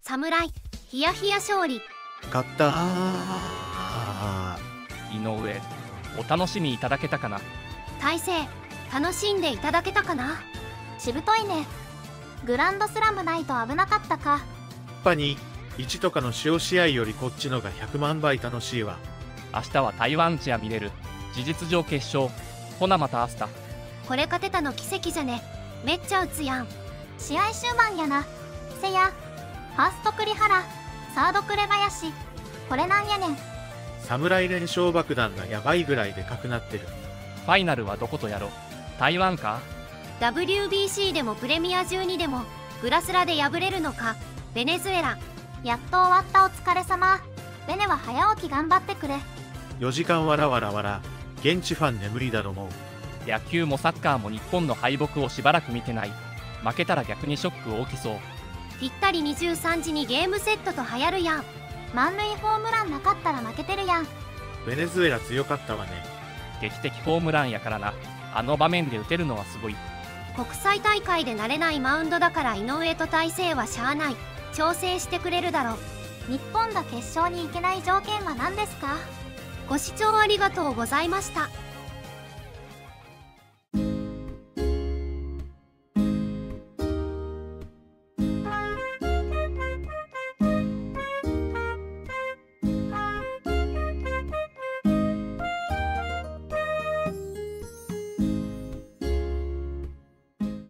侍ヒヤヒヤ勝利。 勝った。 井上、お楽しみいただけたかな。 大勢、楽しんでいただけたかな。 しぶといね。グランドスラムないと危なかったか。 やっぱに1とかの塩試合よりこっちのが100万倍楽しいわ。 明日は台湾チア見れる。事実上決勝。ほなまた明日。 これ勝てたの奇跡じゃね。めっちゃ打つやん。 試合終盤やな。せや、ファースト栗原、サード紅林。これなんやねん。 侍連勝爆弾がやばいぐらいでかくなってる。 ファイナルはどことやろ。台湾か。 WBC でもプレミア12でもグラスラで敗れるのか。ベネズエラ。 やっと終わったお疲れ様。ベネは早起き頑張ってくれ。 4時間わらわらわら。現地ファン眠りだろもう。 野球もサッカーも日本の敗北をしばらく見てない。負けたら逆にショック大きそう。 ぴったり23時にゲームセットと流行るやん。 満塁ホームランなかったら負けてるやん。 ベネズエラ強かったわね。 劇的ホームランやからな。あの場面で打てるのはすごい。 国際大会で慣れないマウンドだから井上と大勢はしゃあない。調整してくれるだろう。 日本が決勝に行けない条件は何ですか？ ご視聴ありがとうございました。